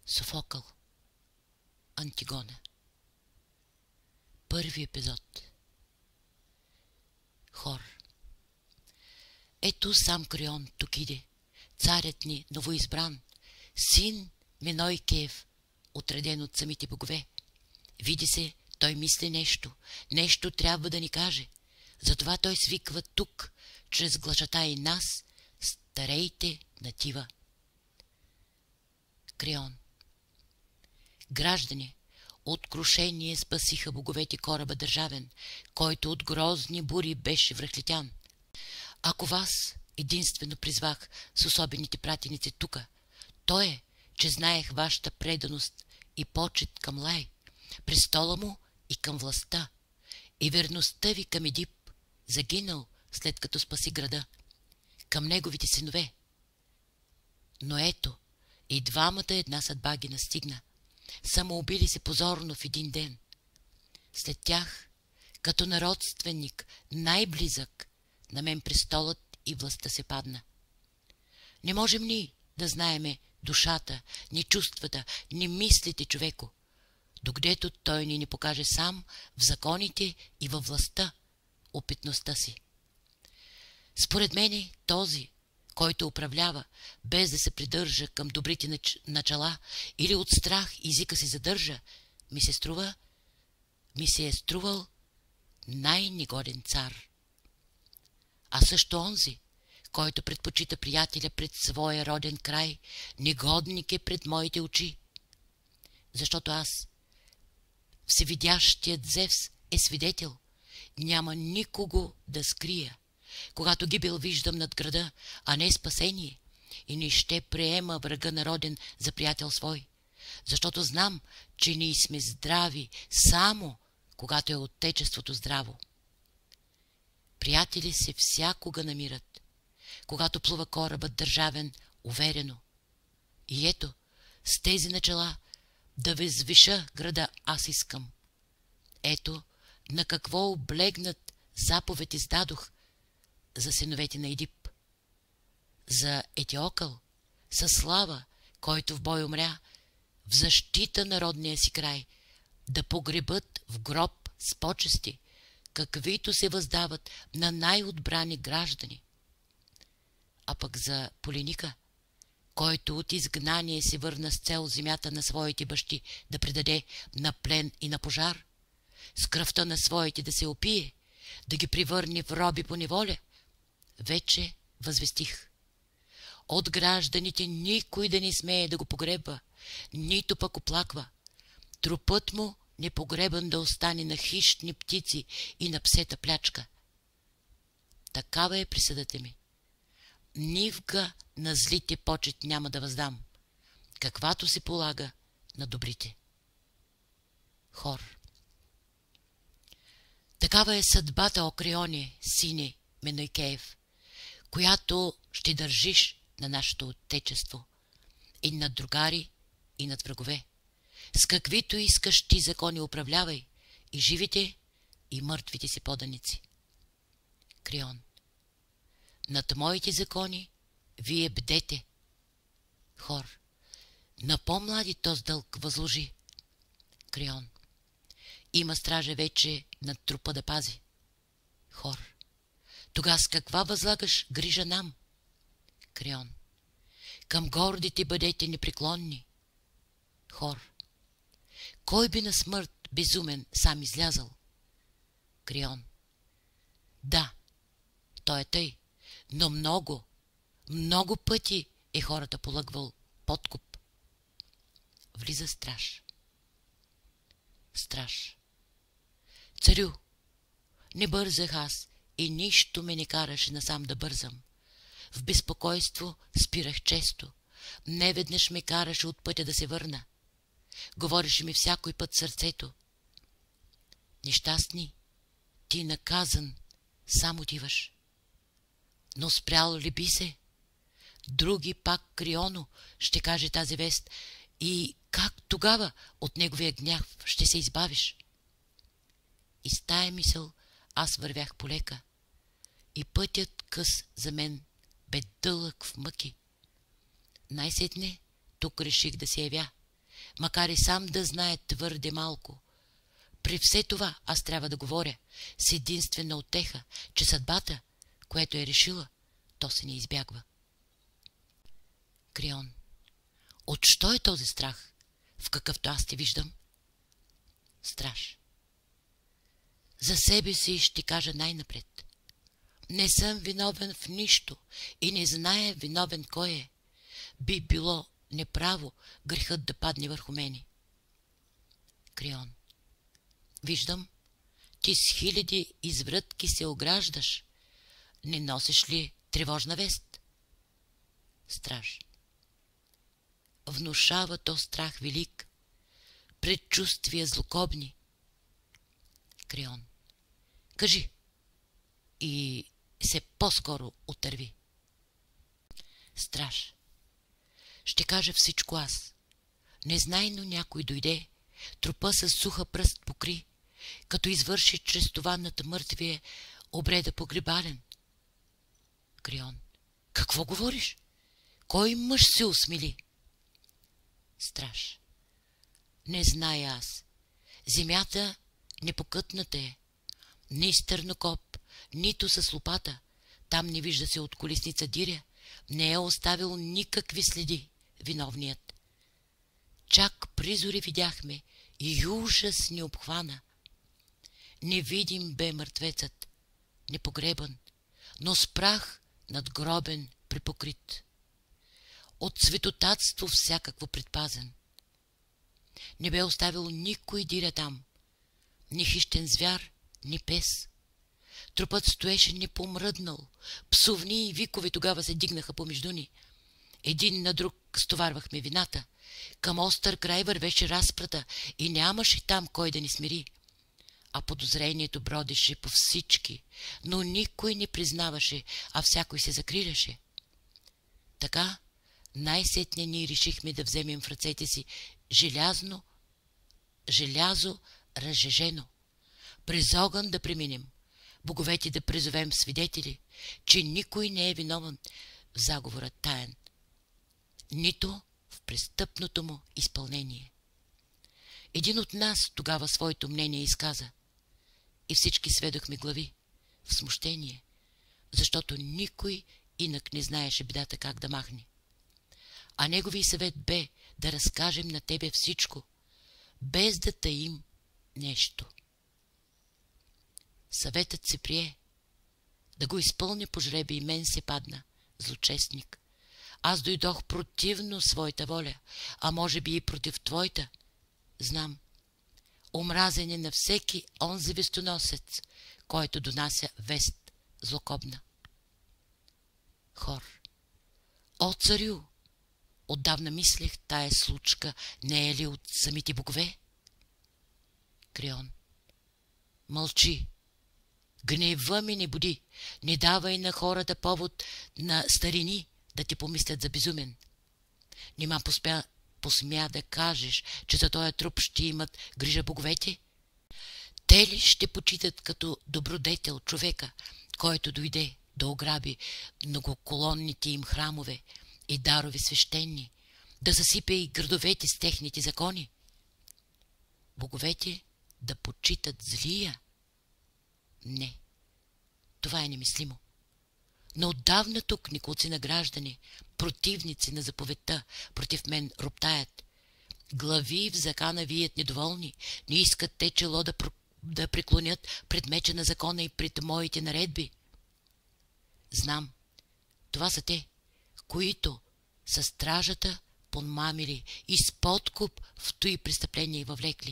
Софокъл. Антигона. Първи епизод. Хор. Ето сам Крион тук иде, царят ни новоизбран, син Менойкеев, отреден от самите богове. Види се, той мисли нещо трябва да ни каже. Затова той свиква тук, чрез глашата и нас, старейте натива. Крион. Граждани, от крушение спасиха боговете кораба държавен, който от грозни бури беше връхлетян. Ако вас единствено призвах с особените пратеници тука, то е, че знаех вашата преданост и почет към Лай, престола му и към властта, и верността ви към Едип, загинал след като спаси града, към неговите синове. Но ето, и двамата една съдба ги настигна. Самоубили се позорно в един ден. След тях, като народственик, най-близък, на мен престолът и властта се падна. Не можем ни да знаеме душата, ни чувствата, ни мислите човеко, докъдето той ни не покаже сам в законите и във властта, опитността си. Според мене този, който управлява, без да се придържа към добрите начала или от страх езика си задържа, ми се е струвал най-негоден цар. А също онзи, който предпочита приятеля пред своя роден край, негодник е пред моите очи. Защото аз, всевидящият Зевс, е свидетел, няма никого да скрия. Когато гибел виждам над града, а не спасение, и не ще приема врага народен за приятел свой, защото знам, че ние сме здрави само когато е отечеството здраво. Приятели се всякога намират, когато плува корабът държавен уверено. И ето, с тези начала да възвиша града аз искам. Ето, на какво облегнат заповед издадох за синовете на Едип. За Етиокъл, със слава, който в бой умря, в защита на родния си край, да погребат в гроб с почести, каквито се въздават на най-отбрани граждани. А пък за Полиника, който от изгнание се върна с цел земята на своите бащи да предаде на плен и на пожар, с кръвта на своите да се опие, да ги превърне в роби по неволя, вече възвестих. От гражданите никой да не смее да го погреба, нито пък оплаква. Трупът му непогребан да остане на хищни птици и на псета плячка. Такава е присъдата ми. Нивга на злите почет няма да въздам, каквато се полага на добрите. Хор. Такава е съдбата, о Крионе, сине Менойкеев, която ще държиш на нашето отечество, и над другари, и над врагове. С каквито искаш ти закони управлявай, и живите, и мъртвите си поданици. Крион. Над моите закони вие бдете. Хор. На по-млади този дълг възложи. Крион. Има стража вече над трупа да пази. Хор. Тога с каква възлагаш грижа нам? Крион. Към гордите бъдете непреклонни. Хор. Кой би на смърт безумен сам излязъл? Крион. Да, той е тъй, но много пъти е хората полъгвал подкуп. Влиза страж. Страж. Царю, не бързах аз и нищо ме не караше насам да бързам. В безпокойство спирах често. Неведнъж ме караше от пътя да се върна. Говореше ми всякой път сърцето. Нещастни, ти наказан, сам отиваш. Но спрял ли би се? Други пак Крионо ще каже тази вест, и как тогава от неговия гняв ще се избавиш? И с тая мисъл аз вървях полека, и пътят къс за мен бе дълъг в мъки. Най-сетне тук реших да се явя, макар и сам да знае твърде малко. При все това аз трябва да говоря с единствена утеха, че съдбата, което е решила, то се не избягва. Крион. От що е този страх, в какъвто аз те виждам? Страж. За себе си ще кажа най-напред. Не съм виновен в нищо и не зная виновен кой е. Би било неправо грехът да падне върху мене. Крион. Виждам, ти с хиляди изврътки се ограждаш. Не носиш ли тревожна вест? Страж. Внушава то страх велик, предчувствия злокобни. Крион. Кажи и се по-скоро отърви. Страж. Ще кажа всичко аз. Незнайно някой дойде, трупа с суха пръст покри, като извърши чрез това над мъртвия обреда погребален. Крион. Какво говориш? Кой мъж се усмили? Страж. Не зная аз. Земята непокътната е. Ни с търнокоп, нито с лопата. Там не вижда се от колесница диря. Не е оставил никакви следи виновният. Чак призори видяхме и ужас ни обхвана. Невидим бе мъртвецът, непогребан, но с прах надгробен припокрит. От светотатство всякакво предпазен. Не бе оставил никой диря там, ни хищен звяр, ни пес. Трупът стоеше непомръднал, псовни и викове тогава се дигнаха помежду ни. Един на друг стоварвахме вината. Към остър край вървеше разпрата и нямаше там кой да ни смири. А подозрението бродеше по всички, но никой не признаваше, а всякой се закриляше. Така най-сетне ние решихме да вземем в ръцете си желязо разжежено, през огън да преминем, боговете да призовем свидетели, че никой не е виновен в заговора таен, нито в престъпното му изпълнение. Един от нас тогава своето мнение изказа и всички сведохме глави в смущение, защото никой инак не знаеше бедата как да махне. А негови съвет бе да разкажем на тебе всичко, без да таим нещо. Съветът се прие. Да го изпълня по жребий и мен се падна, злочестник. Аз дойдох противно своята воля, а може би и против твоята. Знам, омразен е на всеки онзи вестоносец, който донася вест злокобна. Хор. О, царю! Отдавна мислех, тая случка не е ли от самите богове? Крион. Мълчи. Гнева ми не буди. Не давай на хората повод на старини да ти помислят за безумен. Нима посмя да кажеш, че за този труп ще имат грижа боговете? Те ли ще почитат като добродетел човека, който дойде да ограби многоколонните им храмове и дарови свещени, да съсипе и градовете с техните закони? Боговете да почитат злия? Не, това е немислимо. Но отдавна тук николци на граждани, противници на заповедта, против мен роптаят. Глави в закана вият недоволни, не искат те чело да преклонят пред меча на закона и пред моите наредби. Знам, това са те, които със стражата подмамили и с подкуп в тои престъпления въвлекли.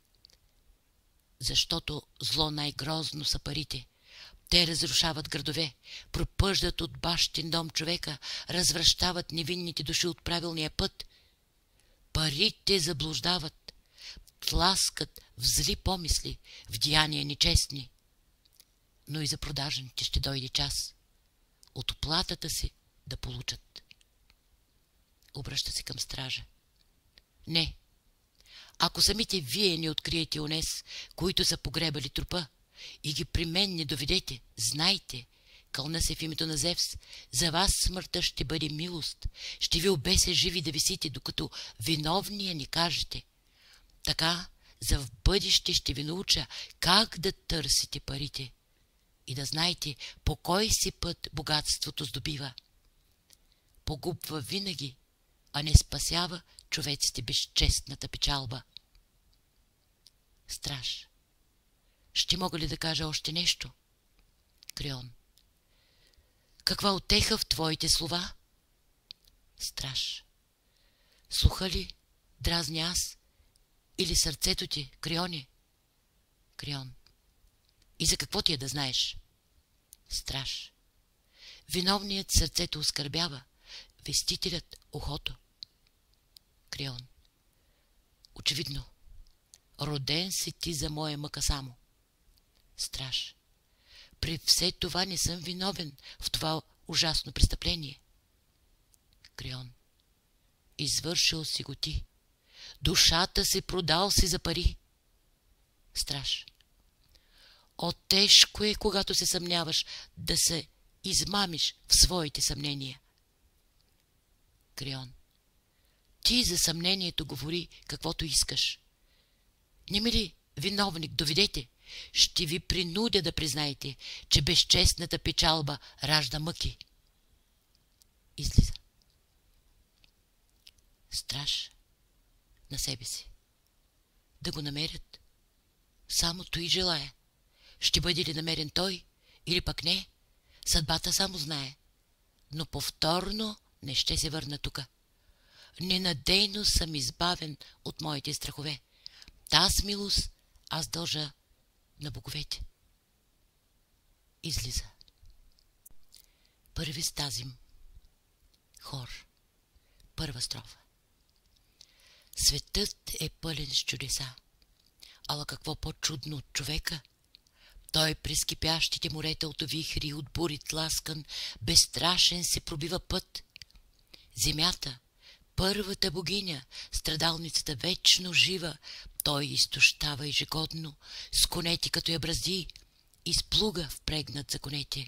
Защото зло най-грозно са парите. Те разрушават градове, пропъждат от бащин дом човека, развращават невинните души от правилния път. Парите заблуждават, тласкат в зли помисли, в деяния нечестни. Но и за продажните ще дойде час от оплатата си да получат. Обръща се към стража. Не, ако самите вие не откриете онес, които са погребали трупа, и ги при мен не доведете, знайте, кълна се в името на Зевс, за вас смъртта ще бъде милост, ще ви обеся живи да висите, докато виновния ни кажете. Така, за в бъдеще ще ви науча как да търсите парите и да знаете по кой си път богатството здобива. Погубва винаги, а не спасява човеците безчестната печалба. Страж. Ще мога ли да кажа още нещо? Крион. Каква утеха в твоите слова? Страж. Слуха ли дразня аз или сърцето ти, Крионе? Крион. И за какво ти е да знаеш? Страж. Виновният сърцето оскърбява, вестителят ухото. Крион. Очевидно. Роден си ти за моя мъка само. Страж. При все това не съм виновен в това ужасно престъпление. Крион. Извършил си го ти. Душата си продал си за пари. Страж. О, тежко е, когато се съмняваш, да се измамиш в своите съмнения. Крион. Ти за съмнението говори каквото искаш. Не ми ли виновник доведете, ще ви принудя да признаете, че безчестната печалба ражда мъки. Излиза. Страж на себе си. Да го намерят. Само той желая. Ще бъде ли намерен той или пък не, съдбата само знае. Но повторно не ще се върна тука. Ненадейно съм избавен от моите страхове. Таз милост аз дължа на боговете. Излиза. Първи стазим. Хор. Първа строфа. Светът е пълен с чудеса. Ала какво по-чудно от човека? Той през кипящите морета от вихри, от бури тласкан, безстрашен се пробива път. Земята, първата богиня, страдалницата вечно жива, той изтощава ежегодно, с конети като я бразди, и с плуга впрегнат за конете.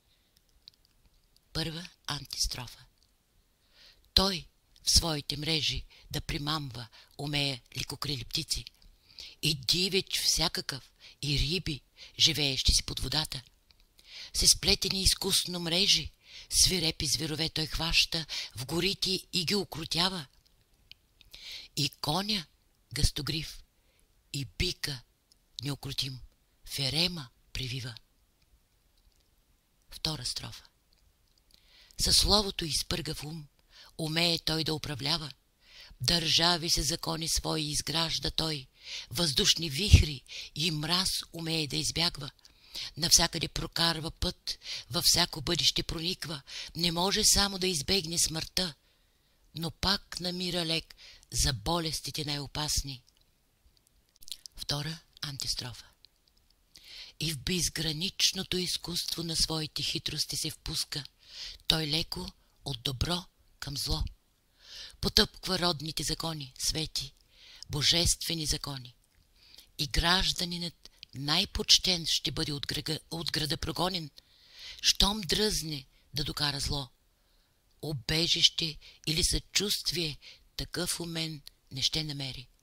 Първа антистрофа. Той в своите мрежи да примамва умее ликокрили птици, и дивеч всякакъв, и риби, живеещи си под водата. Се сплетени изкусно мрежи, свирепи зверове той хваща в горите и ги укротява. И коня гъстогрив, и бика неукротим, в ерема привива. Втора строфа. Със словото изпъргав ум, умее той да управлява. Държави се закони свои изгражда той, въздушни вихри и мраз умее да избягва. Навсякъде прокарва път, във всяко бъдеще прониква, не може само да избегне смъртта, но пак намира лек за болестите най-опасни. Втора антистрофа. И в безграничното изкуство на своите хитрости се впуска, той леко от добро към зло. Потъпква родните закони, свети, божествени закони. И гражданинът най-почтен ще бъде от града прогонен, щом дръзне да докара зло. Обежище или съчувствие такъв у мен не ще намери.